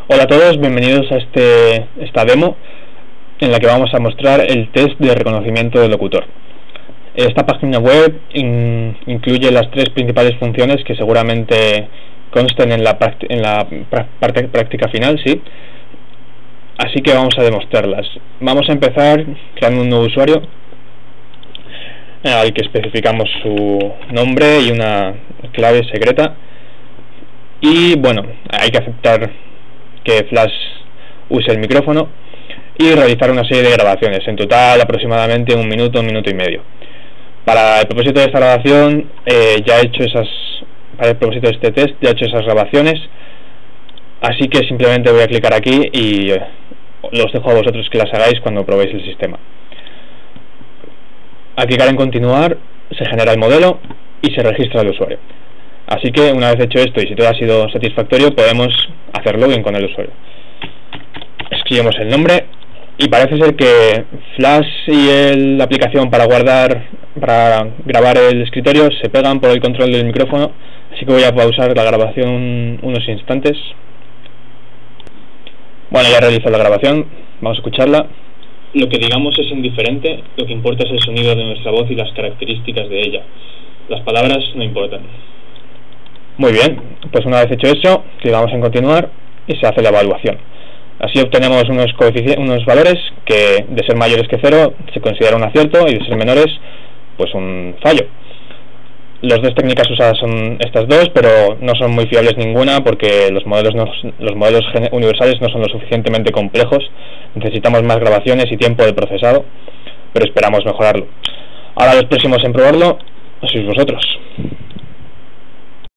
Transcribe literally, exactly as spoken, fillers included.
Hola a todos, bienvenidos a este, esta demo en la que vamos a mostrar el test de reconocimiento del locutor. Esta página web in, incluye las tres principales funciones que seguramente consten en la, en la parte práctica final, sí. Así que vamos a demostrarlas. Vamos a empezar creando un nuevo usuario al que especificamos su nombre y una clave secreta. Y bueno, hay que aceptar que Flash use el micrófono y realizar una serie de grabaciones, en total aproximadamente un minuto, un minuto y medio. Para el propósito de esta grabación, eh, ya he hecho esas, para el propósito de este test, ya he hecho esas grabaciones, así que simplemente voy a clicar aquí y eh, los dejo a vosotros que las hagáis cuando probéis el sistema. Al clicar en continuar, se genera el modelo y se registra el usuario. Así que una vez hecho esto y si todo ha sido satisfactorio, podemos hacer login con el usuario. Escribimos el nombre y parece ser que Flash y el, la aplicación para guardar, para grabar el escritorio se pegan por el control del micrófono, así que voy a pausar la grabación unos instantes. Bueno, ya realizo la grabación, vamos a escucharla. Lo que digamos es indiferente, lo que importa es el sonido de nuestra voz y las características de ella. Las palabras no importan. Muy bien, pues una vez hecho eso, clicamos en continuar y se hace la evaluación. Así obtenemos unos, unos valores que, de ser mayores que cero, se considera un acierto, y de ser menores, pues un fallo. Las dos técnicas usadas son estas dos, pero no son muy fiables ninguna porque los modelos, no, los modelos universales no son lo suficientemente complejos. Necesitamos más grabaciones y tiempo de procesado, pero esperamos mejorarlo. Ahora los próximos en probarlo sois vosotros.